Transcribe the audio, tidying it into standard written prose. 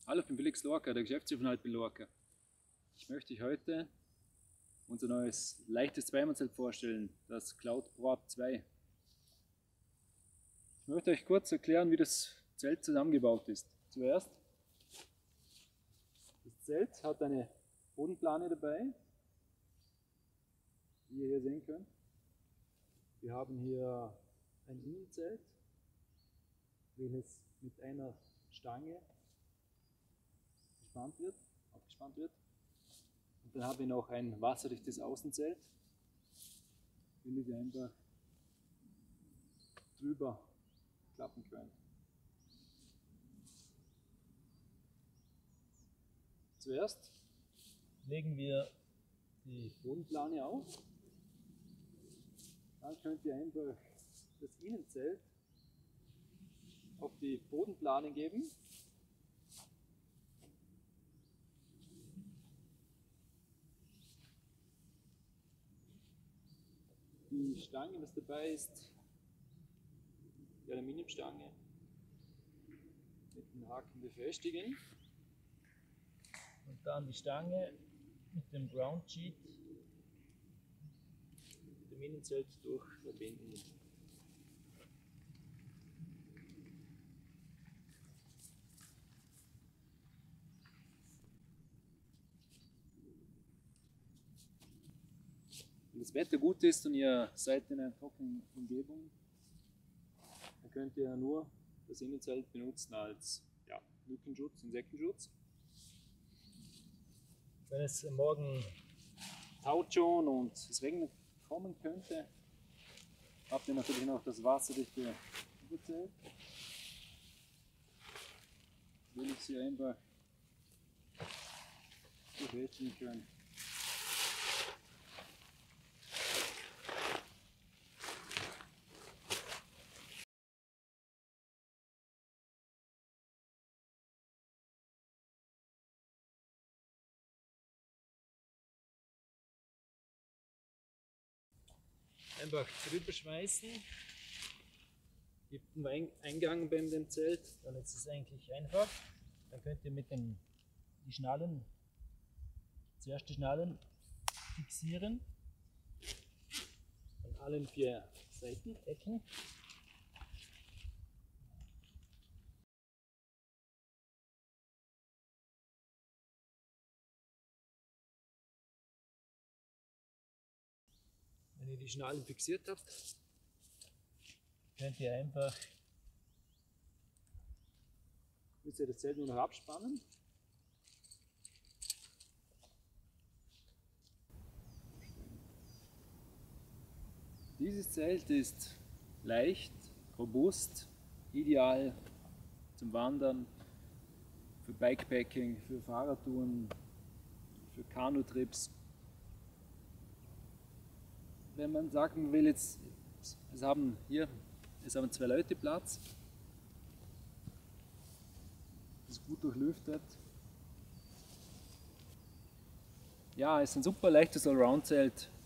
Hallo, ich bin Felix Lorca, der Geschäftsführer von Alpin Lorca. Ich möchte euch heute unser neues leichtes Zweimannzelt vorstellen, das Cloud ProUp 2. Ich möchte euch kurz erklären, wie das Zelt zusammengebaut ist. Zuerst, das Zelt hat eine Bodenplane dabei, wie ihr hier sehen könnt. Wir haben hier ein Innenzelt, welches mit einer Stange aufgespannt wird. Und dann haben wir noch ein wasserdichtes Außenzelt, welches ihr einfach drüber klappen könnt. Zuerst legen wir die Bodenplane auf. Dann könnt ihr einfach das Innenzelt auf die Bodenplane geben. Die Stange, was dabei ist, die Aluminiumstange mit dem Haken befestigen. Und dann die Stange mit dem Ground Sheet mit dem Innenzelt durch verbinden. Wenn das Wetter gut ist und ihr seid in einer trockenen Umgebung, dann könnt ihr nur das Innenzelt benutzen als Mückenschutz, Insektenschutz. Wenn es morgen taut schon und es regnet kommen könnte, habt ihr natürlich noch das wasserdichte Überzelt. Will ich sie einfach befestigen können. Einfach drüber schmeißen, gibt einen Eingang beim dem Zelt, dann ist es eigentlich einfach. Dann könnt ihr mit die Schnallen, zuerst die Schnallen fixieren an allen 4 Seitenecken. Wenn ihr die Schnallen fixiert habt, könnt ihr einfach das Zelt nur noch abspannen. Dieses Zelt ist leicht, robust, ideal zum Wandern, für Bikepacking, für Fahrradtouren, für Kanutrips. Wenn man sagen will, es haben 2 Leute Platz, es ist gut durchlüftet. Ja, es ist ein super leichtes Allround-Zelt